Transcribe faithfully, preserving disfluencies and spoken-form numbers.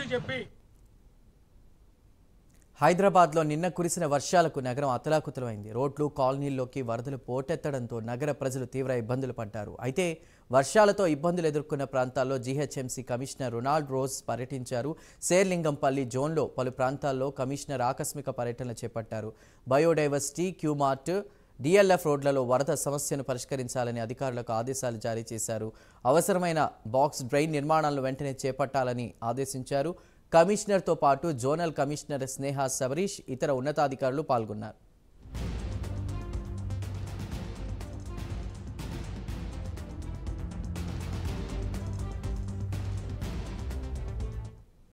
చెప్పి హైదరాబాద్లో నిన్న కురిసిన వర్షాలకు నగరం అతలాకుతలమైంది. రోడ్లు కాలనీల్లోకి వరదలు పోటెత్తడంతో నగర ప్రజలు తీవ్ర ఇబ్బందులు పడ్డారు. అయితే వర్షాలతో ఇబ్బందులు ఎదుర్కొన్న ప్రాంతాల్లో జీహెచ్ఎంసీ కమిషనర్ రొనాల్డ్ రోజ్ పర్యటించారు. శేర్లింగంపల్లి జోన్లో పలు ప్రాంతాల్లో కమిషనర్ ఆకస్మిక పర్యటనలు చేపట్టారు. బయోడైవర్సిటీ, క్యూమార్ట్, డిఎల్ఎఫ్ రోడ్లలో వరద సమస్యను పరిష్కరించాలని అధికారులకు ఆదేశాలు జారీ చేశారు. అవసరమైన బాక్స్ డ్రైన్ నిర్మాణాలను వెంటనే చేపట్టాలని ఆదేశించారు. కమిషనర్తో పాటు జోనల్ కమిషనర్ స్నేహ సబరీష్, ఇతర ఉన్నతాధికారులు పాల్గొన్నారు.